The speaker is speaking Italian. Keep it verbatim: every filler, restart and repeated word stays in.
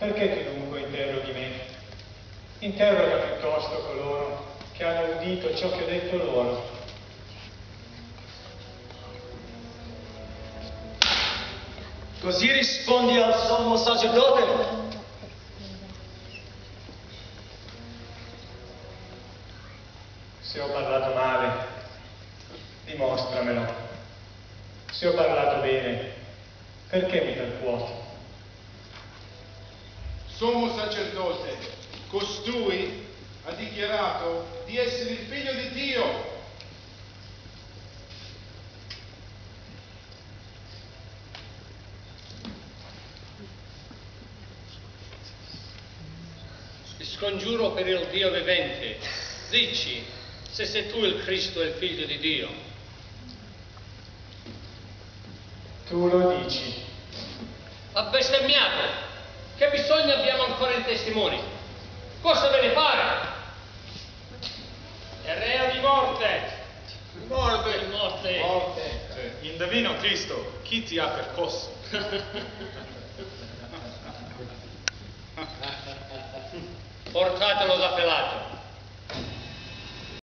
Perché tu dunque interroghi me? Interroga piuttosto coloro che hanno udito ciò che ho detto loro. Così rispondi al sommo sacerdote? Se ho parlato male, dimostramelo. Se ho parlato bene, perché mi percuoti? Sommo sacerdote, costui ha dichiarato di essere il figlio di Dio. Scongiuro per il Dio vivente, dici se sei tu il Cristo e il figlio di Dio. Tu lo dici. Ha bestemmiato. Che bisogno abbiamo ancora in testimoni? Cosa deve fare? È rea di morte. Morte. Di morte. Morte. Indovino, Cristo, chi ti ha percosso? Portatelo da Pilato.